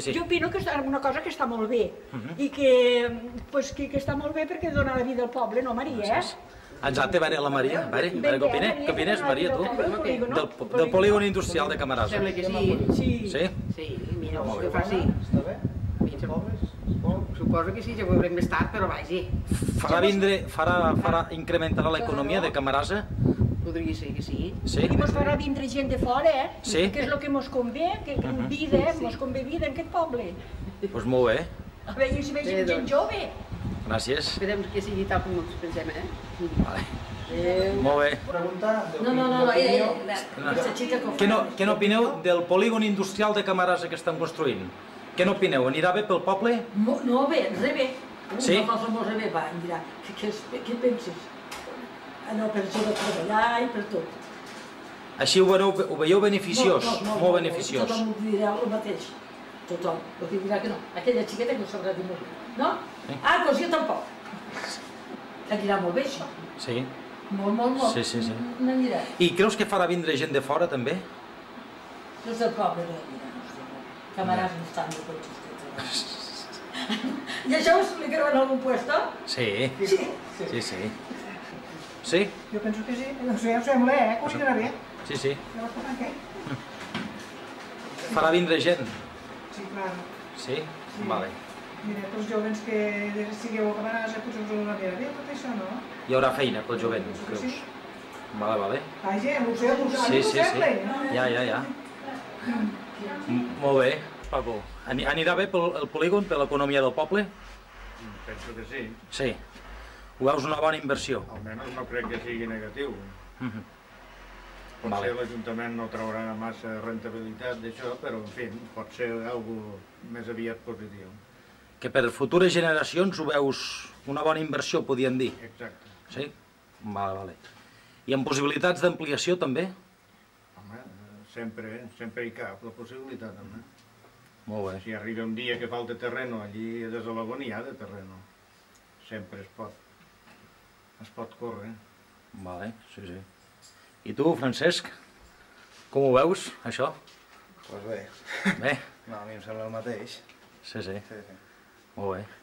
Jo opino que és una cosa que està molt bé i que està molt bé perquè dona la vida al poble, no, Maria? Exacte, a veure, la Maria, a veure, què opines, Maria, tu? Del polígon industrial de Camarasa. Sembla que sí. Sí? Sí, mira, que fa sí. Suposo que sí, ja ho veurem més tard, però vagi. Incrementarà l'economia de Camarasa? Podria ser que sí. I mos farà vindre gent de fora, Sí. que és el que mos convé, que vida, mos convé vida en aquest poble. Doncs molt bé. A veure si veiem gent jove. Gràcies. Esperem que sigui tal com ens pensem, Molt bé. No, Què n'opineu del polígon industrial de Camarasa que estan construint? Què n'opineu? Anirà bé pel poble? No, bé, res bé. Sí? Una cosa molt bé, va, em dirà, què penses? Allò per això de treballar i per tot. Així ho veieu beneficiós, molt beneficiós. Tothom ho dirà el mateix. Tothom, el que dirà que no. Aquella xiqueta que no sabrà dir molt bé. No? Doncs jo tampoc. Que dirà molt bé, això. Sí. Molt. Sí. N'anirà. I creus que farà vindre gent de fora, també? Els del poble no anirà. Camarats no estan de tots els. I això ho explicareu en algun puesto? Sí. Sí? Jo penso que sí, no sé, ho sembla, que ho anirà bé. Sí. Llavors, per què? Farà vindre gent? Sí, clar. Sí? Vale. Mira, pels jovens que sigueu a Camarasa, potser us anirà bé tot això, no? Hi haurà feina pels jovents, creus? Vale. Vaja, ho sé, Sí. Ja. Molt bé, Paco. Anirà bé el polígon, per l'economia del poble? Penso que sí. Sí. Ho veus una bona inversió? Almenys no crec que sigui negatiu. Potser l'Ajuntament no traurà massa rentabilitat d'això, però en fi, pot ser algo més aviat positiu. Que per futures generacions ho veus una bona inversió, podien dir? Exacte. Sí? Vale. I amb possibilitats d'ampliació també? Home, sempre hi cap la possibilitat, home. Molt bé. Si arriba un dia que falta terreno, allí a Desalagon hi ha de terreno. Sempre es pot córrer. Vale, sí. I tu, Francesc, com ho veus, això? Doncs bé. Bé? No, a mi em sembla el mateix. Sí. Molt bé.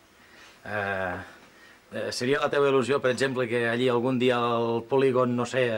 Seria la teva il·lusió, per exemple, que allí algun dia al polígon, no sé,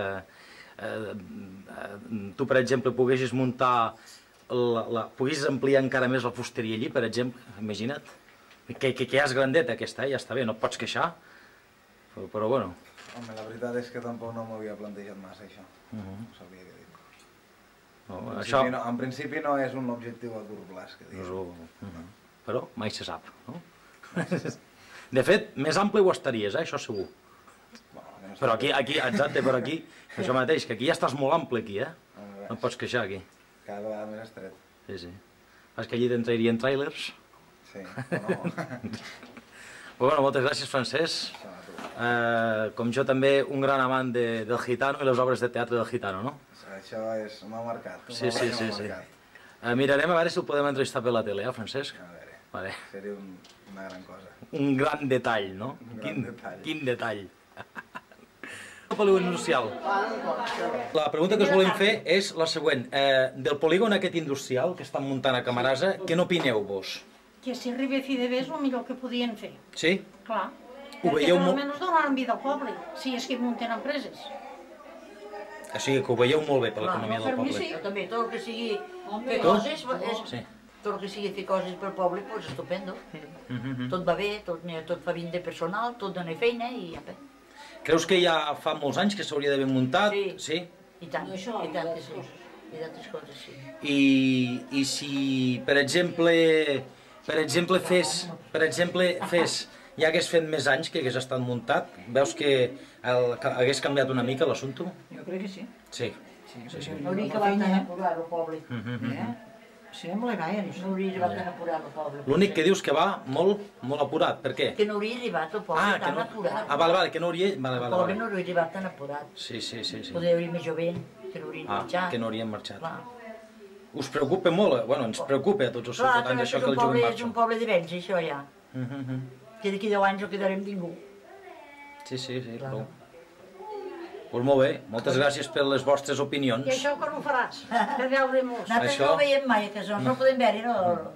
tu, per exemple, poguessis muntar, poguessis ampliar encara més la fusteria allí, per exemple, imagina't. Que ja és grandeta aquesta, ja està bé, no et pots queixar, però bueno. Home, la veritat és que tampoc no m'havia plantejat massa això, no sabia què dir. En principi no és un objectiu a curt plaç, que diguem. Però mai se sap, no? De fet, més ampli ho estaries, això segur. Però aquí, exacte, però aquí, això mateix, que aquí ja estàs molt ampli aquí, no et pots queixar aquí. Cada vegada més estret. Sí. És que allí t'entrairien trailers. Sí, o no. Bueno, moltes gràcies, Francesc. Com jo també, un gran amant del Gitano i les obres de teatre del Gitano, no? Això m'ha marcat. Sí. Mirarem a veure si el podem entrevistar per la tele, Francesc? A veure, seria una gran cosa. Un gran detall, no? Un gran detall. Quin detall. El polígon industrial. La pregunta que us volem fer és la següent. Del polígon aquest industrial que estan muntant a Camarasa, què n'opineu vos? Que si arriba a fi de mes, el millor que podien fer. Sí? Clar. Ho Perquè veieu almenys donaran vida al poble, si és que munten empreses. O sigui, que ho veieu molt bé per l'economia del per mi poble. sí. Jo també, tot el que sigui fer Tu? coses, Sí. tot el que sigui fer coses pel poble, doncs estupendo. Tot va bé, tot fa vindre personal, tot dona feina i apa. Creus que ja fa molts anys que s'hauria d'haver muntat? Sí. I tant, i tantes coses. I d'altres coses, sí. I si, per exemple, ja hagués fet més anys que hagués estat muntat, veus que hagués canviat una mica l'assumpte? Jo crec que sí. Sí. Hauria acabat tan apurat el poble. Sembla gaire. No hauria arribat tan apurat el poble. L'únic que dius que va molt apurat, per què? Que no hauria arribat el poble tan apurat. Vale, que no hauria... El poble no hauria arribat tan apurat. Sí. Poder haver més jovent, que no haurien marxat. Que no haurien marxat. Clar. Us preocupa molt, bueno, ens preocupa a tots els ciutadans això que el jovent marxa. És un poble de vells, això ja. Que d'aquí 10 anys no quedarem ningú. Sí, prou. Doncs molt bé, moltes gràcies per les vostres opinions. I això quan ho faràs? Per veure-nos. Nosaltres no ho veiem mai, que no podem veure, no?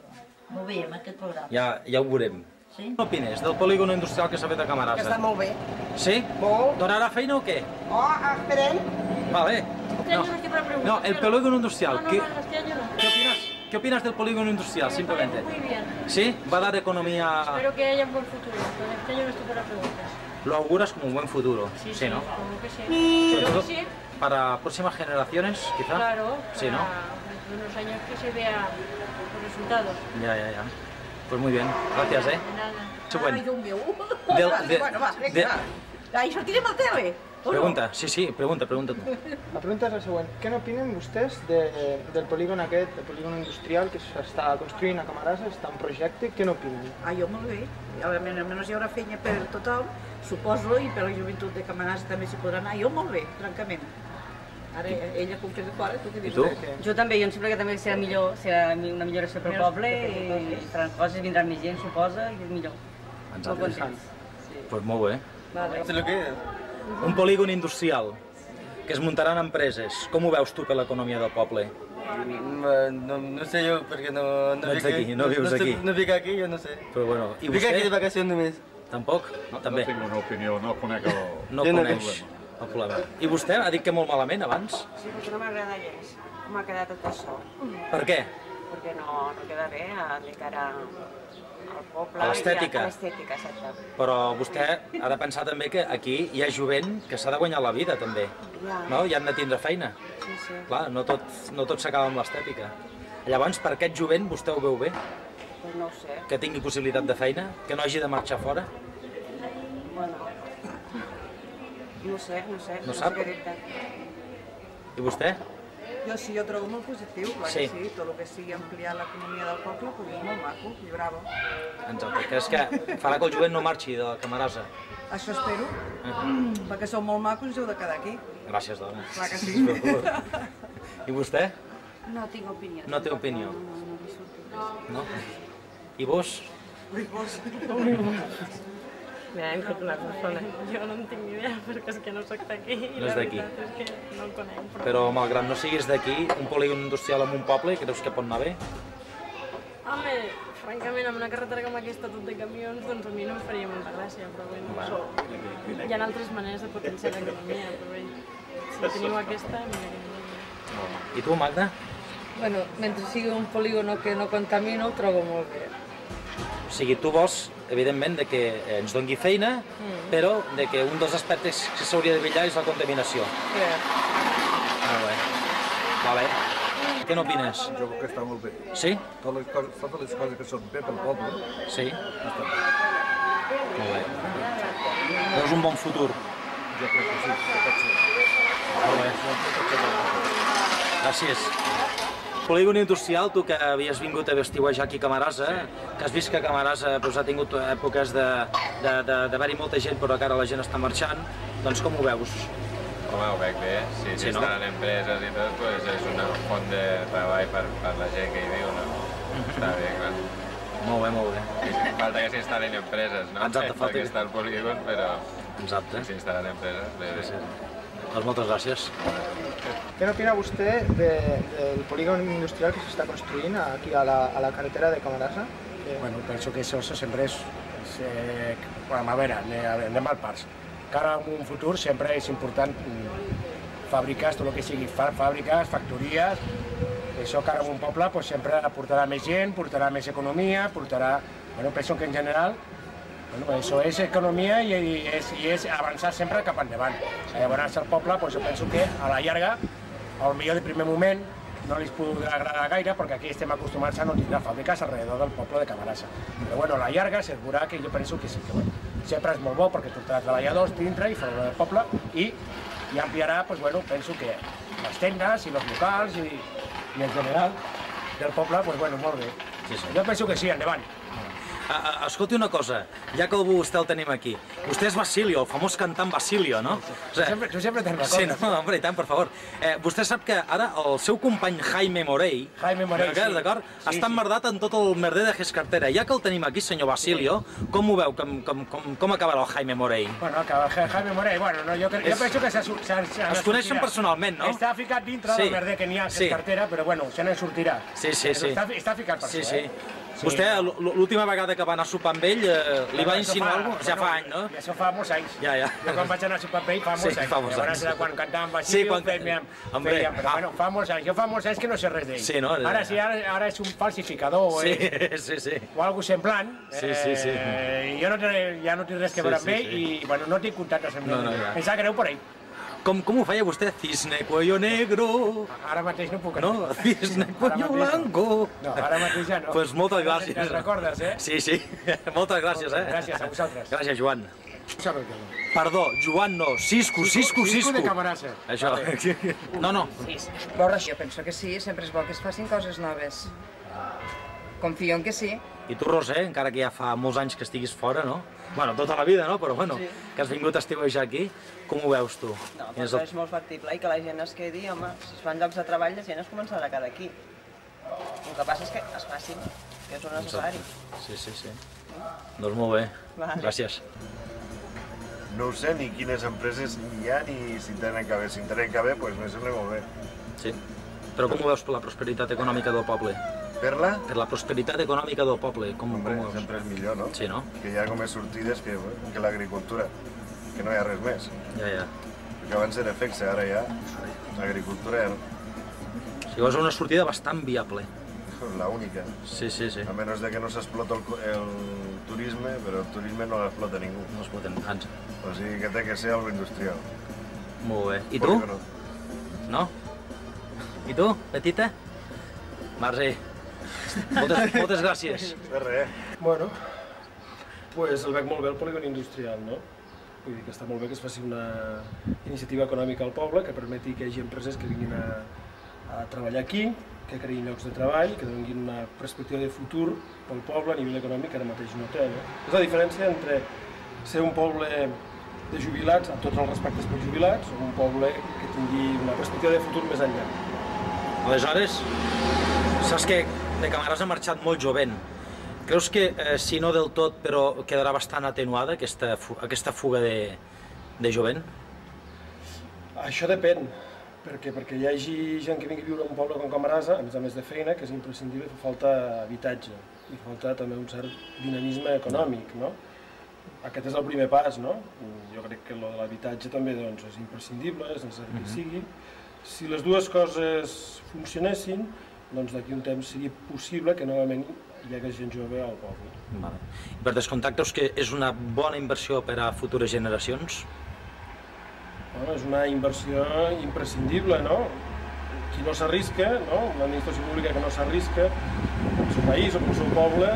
Ho veiem, aquest programa. Ja ho veurem. Sí? Què opines del polígon industrial que s'ha fet a Camarasa? Està molt bé. Sí? Molt. Donarà feina o què? Oh, esperem. Vale. No, el polígono industrial. No, este año no. ¿Qué opinas del polígono industrial, simplemente? Muy bien. ¿Sí? ¿Va a dar economía? Espero que haya un buen futuro. Pero este año no estoy para preguntas. Lo auguras como un buen futuro. Sí, ¿no? como que sí. Sobre Creo todo que sí. para próximas generaciones, quizá. Claro. Sí, ¿no? Dentro de unos años que se vea los resultados. Ya. Pues muy bien. Gracias, De nada. Següent. Ai, Déu meu. Bueno, va, vinga. Ai, sortirem al tele. Pregunta, sí, pregunta tu. La pregunta és la següent. Què n'opinen vostès del polígon aquest, el polígon industrial que s'està construint a Camarasa, està en projecte, què n'opinen? Ah, jo molt bé. Almenys hi haurà feina per tothom, suposo, i per la joventut de Camarasa també s'hi podrà anar. Jo molt bé, francament. Ara ella com que és de fora, tu què dius? I tu? Jo també, jo em sembla que també serà millor, serà una milloració pel poble i faran coses, vindrà més gent, suposa, i és millor. Molt contents. Pues molt bé. Vale. Un polígon industrial que es muntaran empreses. Com ho veus tu per l'economia del poble? No sé jo, perquè no ets d'aquí, no vius aquí. No vic aquí, jo no sé. Però bueno, i Vic aquí de vostè? vacacions només. Tampoc? També. No tinc una opinió, no conec el... No Jo no coneix el problema. I vostè ha dit que molt malament abans? Sí, perquè no m'agrada gens com ha quedat tot això. Per què? Perquè no queda bé de cara al poble. A l'estètica. A l'estètica, exacte. Però vostè ha de pensar també que aquí hi ha jovent que s'ha de guanyar la vida també. Ja. No? I han de tindre feina. Sí. Clar, no tot s'acaba amb l'estètica. Llavors, per aquest jovent vostè ho veu bé? Pues no ho sé. Que tingui possibilitat de feina? Que no hagi de marxar fora? Bueno, no sé. No sap? sé què dir-te. I vostè? Jo sí, jo trobo molt positiu, clar Sí. que sí, tot el que sigui ampliar l'economia del poble, pues és molt maco i bravo. Exacte, que és que farà que el jovent no marxi de Camarasa. Això espero, perquè sou molt macos i heu de quedar aquí. Gràcies, dona. Clar que sí. I vostè? No tinc opinió. No té opinió? No li surt. No? I vos? Mira, hem fet una persona. Jo no en tinc ni idea, perquè és que no soc d'aquí. No és d'aquí. La veritat és que no el conec. Però malgrat no siguis d'aquí, un polígon industrial en un poble, creus que pot anar bé? Home, francament, amb una carretera com aquesta, tot de camions, doncs a mi no em faria molta gràcia, però bé, hi ha altres maneres de potenciar l'economia, però bé, si teniu aquesta, mira. I tu, Magda? Bueno, mentre sigui un polígono que no contamina, ho trobo molt bé. O sigui, tu vols, evidentment, de que ens doni feina, però de que un dels aspectes que s'hauria de vetllar és la contaminació. Molt bé. Vale. Què n'opines? Jo crec que està molt bé. Sí? Totes les coses que són bé pel poble. Sí? Està bé. Molt bé. Veus un bon futur? Jo crec que sí, que pot ser. Molt bé. Gràcies. Polígon industrial, tu que havies vingut a estiuejar aquí a Camarasa, que has vist que Camarasa ha tingut èpoques d'haver-hi molta gent però que ara la gent està marxant, doncs com ho veus? Home, ho veig bé. Si estan empreses i tot, doncs és una font de treball per la gent que hi viu, no? Està bé, clar. Molt bé, molt bé. Falta que s'instal·lin empreses, no? Exacte, falta que està el polígon, però exacte. Si s'instal·len empreses, bé, bé. Doncs moltes gràcies. Què n'opina vostè del polígon industrial que s'està construint aquí a la carretera de Camarasa? Bueno, penso que això sempre és... A veure, anem al parts. Cara en un futur sempre és important fàbriques, tot el que sigui fàbriques, factories. Això cara en un poble sempre portarà més gent, portarà més economia, portarà... Bueno, penso que en general això és economia i és avançar sempre cap endavant. Llavors el poble, jo penso que a la llarga, potser de primer moment, no li podrà agradar gaire perquè aquí estem acostumats a no tindre fàbriques alrededor del poble de Camarasa. Però a la llarga es veurà que jo penso que sí, que sempre és molt bo perquè portarà treballadors dintre i fora del poble i ampliarà, penso que les tendes i els locals i en general del poble, molt bé. Jo penso que sí, endavant. Escolti una cosa, ja que vostè el tenim aquí. Vostè és Basilio, el famós cantant Basilio, no? Tu sempre te'n recordes. Sí, no, home, i tant, per favor. Vostè sap que ara el seu company Jaime Morey, d'acord? Està emmerdat en tot el merder de Gescartera. Ja que el tenim aquí, senyor Basilio, com ho veu? Com acabarà el Jaime Morey? Bueno, Jaime Morey, jo penso que es coneixen personalment, no? Està ficat dintre del merder que n'hi ha a Gescartera, però se n'en sortirà. Sí. Està ficat per això, Vostè, l'última vegada que va anar a sopar amb ell, li va insinuar alguna cosa? Ja fa anys, no? Això fa molts anys. Ja. Jo quan vaig anar a sopar amb ell fa molts anys. Llavors quan cantàvem Basilio, fèiem... Però bueno, fa molts anys. Jo fa molts anys que no sé res d'ell. Sí, no? Ara sí, ara és un falsificador sí. O algo semblant. Sí. Jo ja no tinc res que veure amb ell i bueno, no tinc contactes amb ell. Em sap greu per ell. Com ho feia vostè? Cisne cuello negro... Ara mateix no puc... No, cisne cuello blanco... No, ara mateix ja no. Doncs moltes gràcies. Te'n recordes, eh? Sí. Moltes gràcies, eh? Gràcies a vosaltres. Gràcies, Joan. Perdó, Joan no, Cisco. Cisco de Camarasa. Això. No. Jo penso que sí, sempre és bo que es facin coses noves. Confio en que sí. I tu, Roser, encara que ja fa molts anys que estiguis fora, no? Bueno, tota la vida, no? Però bueno, que has vingut a estiuejar aquí, com ho veus tu? No, però és molt factible i que la gent es quedi, home, si es fan llocs de treball, la gent es començarà a quedar aquí. El que passa és que es facin, que és un necessari. Sí. Doncs molt bé, gràcies. No ho sé ni quines empreses hi ha ni si tenen que haver. Si tenen que haver, doncs me sembla molt bé. Sí, però com ho veus per la prosperitat econòmica del poble? Per la? Per la prosperitat econòmica del poble, com ho veus? Sempre és millor, no? Sí, no? Que hi ha com més sortides que l'agricultura, que no hi ha res més. Ja. Perquè abans era fixe, ara ja l'agricultura ja no. O sigui, és una sortida bastant viable. La única. Sí. A menys de que no s'explota el turisme, però el turisme no l'explota ningú. No l'explota ningú. O sigui que té que ser algo industrial. Molt bé. I tu? No? I tu, petita? Marzi, moltes gràcies. De res. Bueno, pues el veig molt bé el polígon industrial, no? Vull dir que està molt bé que es faci una iniciativa econòmica al poble que permeti que hi hagi empreses que vinguin a treballar aquí, que creïn llocs de treball, que donin una perspectiva de futur pel poble a nivell econòmic que ara mateix no té. És la diferència entre ser un poble de jubilats, amb tots els respectes per jubilats, o un poble que tingui una perspectiva de futur més enllà. Aleshores, saps que de Camarasa ha marxat molt jovent. Creus que, si no del tot, però quedarà bastant atenuada aquesta fuga de jovent? Això depèn, perquè hi hagi gent que vingui a viure a un poble com Camarasa, a més de feina, que és imprescindible, fa falta habitatge i falta també un cert dinamisme econòmic, no? Aquest és el primer pas, no? Jo crec que lo de l'habitatge també és imprescindible, és necessari que sigui. Si les dues coses funcionessin, doncs d'aquí un temps seria possible que novament hi hagués gent jove al poble. Per descomptat, creus que és una bona inversió per a futures generacions? És una inversió imprescindible, no? Qui no s'arrisca, l'administració pública que no s'arrisca, el seu país o el seu poble,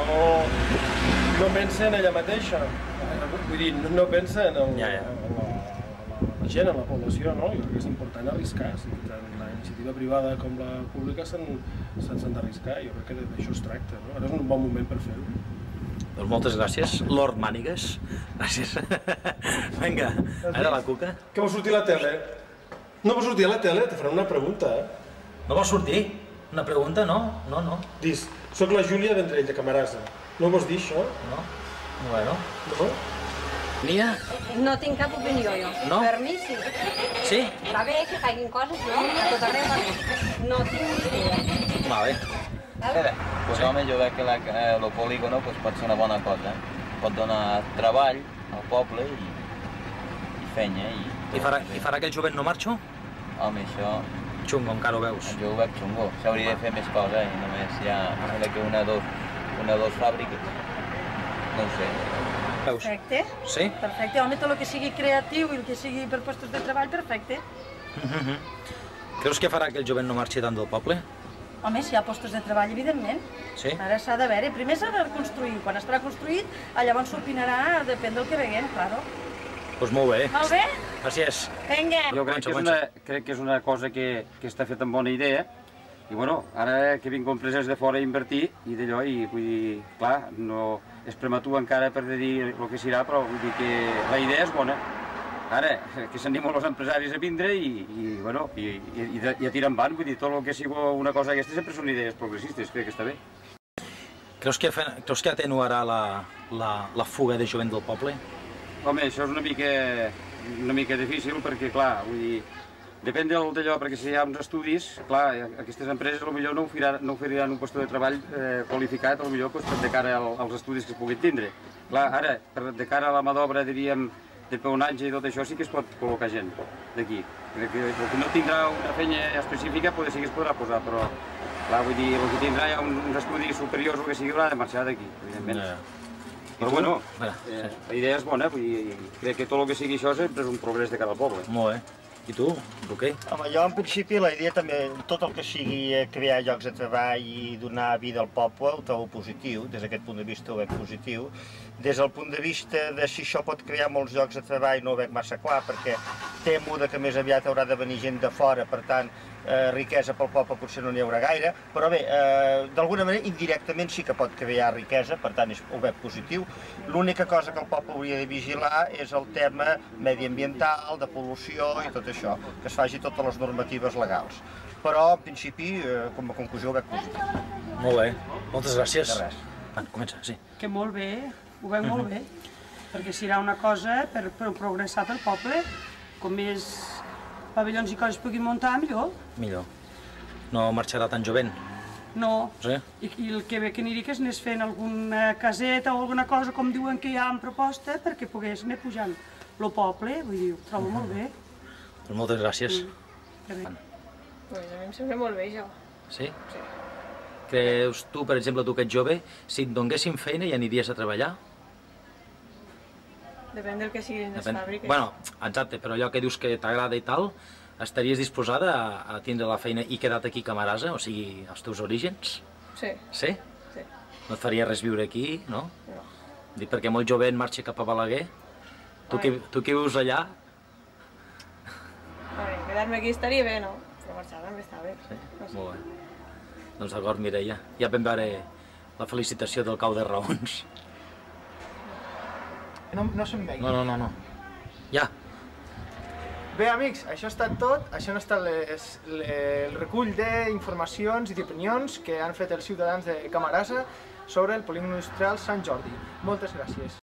no pensa en ella mateixa. Vull dir, no pensa en la gent, en la població, no? Jo crec que és important arriscar. Tant la iniciativa privada com la pública s'han d'arriscar. Jo crec que d'això es tracta, no? Ara és un bon moment per fer-ho. Doncs moltes gràcies. Lord Mànigues. Gràcies. Vinga, ara la Cuca. Que vol sortir a la tele? No vol sortir a la tele? Te faran una pregunta, No vol sortir? Una pregunta? No. Dis, soc la Júlia Vendrell, de Camarasa. No vols dir això? No. Bueno. No? Nia? No tinc cap opinió, jo. No? Per mi, sí. Sí? Va bé que facin coses, no? A tot arreu va bé. No tinc ni idea. Va bé. Pues home, jo veig que el polígono pot ser una bona cosa. Pot donar treball al poble i feina. I farà que el jovent no marxo? Home, això... Xungo, encara ho veus? Jo ho veig xungo. S'hauria de fer més coses i només hi ha una o dos fàbriques. No ho sé. Perfecte. Sí? Perfecte. Home, tot el que sigui creatiu i el que sigui per postos de treball, perfecte. Creus que farà que el jovent no marxi tant del poble? Home, si hi ha postos de treball, evidentment. Sí? Ara s'ha de veure. Primer s'ha de construir. Quan estarà construït, llavors s'opinarà, depèn del que veiem, claro. Doncs molt bé. Molt bé? Gràcies. Vinga. Jo crec que és una cosa que està feta amb bona idea. I bueno, ara que vinc empreses de fora a invertir i d'allò, i vull dir, clar, no és prematur encara per dir el que serà, però vull dir que la idea és bona. Ara, que s'animen els empresaris a vindre i a tirar endavant, vull dir, tot el que sigui una cosa aquesta sempre són idees progressistes, crec que està bé. Creus que atenuarà la fuga de jovent del poble? Home, això és una mica difícil perquè, clar, vull dir, Depèn d'allò, perquè si hi ha uns estudis, clar, aquestes empreses potser no oferiran un lloc de treball qualificat, potser de cara als estudis que es puguin tindre. Clar, ara, de cara a la mà d'obra, diríem, de peonatge i tot això, sí que es pot col·locar gent d'aquí. El que no tindrà una feina específica sí que es podrà posar, però, clar, vull dir, el que tindrà ja uns estudis superiors o que sigui haurà de marxar d'aquí, evidentment. Però, bueno, la idea és bona, crec que tot el que sigui això sempre és un progrés de cada poble. Molt bé. I tu, Roquer? Home, jo en principi la idea també, tot el que sigui crear llocs de treball i donar vida al poble ho trobo positiu, des d'aquest punt de vista ho veig positiu. Des del punt de vista de si això pot crear molts llocs de treball no ho veig massa clar, perquè temo que més aviat haurà de venir gent de fora, per tant, riquesa pel poble potser no n'hi haurà gaire, però bé, d'alguna manera indirectament sí que pot crear riquesa, per tant ho veig positiu. L'única cosa que el poble hauria de vigilar és el tema mediambiental, de pol·lució i tot això, que es faci totes les normatives legals. Però, en principi, com a conclusió ho veig positiu. Molt bé, moltes gràcies. De res. Comença, sí. Que molt bé, ho veig molt bé, perquè serà una cosa per progressar pel poble, com més pavellons i coses puguin muntar, millor. Millor. No marxarà tan jovent. No. Sí? I el que ve que aniria que anés fent alguna caseta o alguna cosa, com diuen que hi ha en proposta, perquè pogués anar pujant el poble, vull dir, ho trobo molt bé. Doncs moltes gràcies. Que bé. Pues a mi em sembla molt bé, jo. Sí? Sí. Creus tu, per exemple, tu que ets jove, si et donguessin feina i aniries a treballar? Depèn del que siguin les fàbriques. Bueno, exacte, però allò que dius que t'agrada i tal, estaries disposada a tindre la feina i quedar-te aquí a Camarasa, o sigui, als teus orígens? Sí. Sí? Sí. No et faria res viure aquí, no? No. Dic perquè molt jovent marxa cap a Balaguer. Tu que vius allà? Quedar-me aquí estaria bé, no? Però marxar també està bé. Sí? Molt bé. Doncs d'acord, Mireia. Ja vam veure la felicitació del cau de raons. No se'n vegi. No. Ja. Bé, amics, això ha estat tot. Això ha estat el recull d'informacions i d'opinions que han fet els ciutadans de Camarasa sobre el polígon industrial Sant Jordi. Moltes gràcies.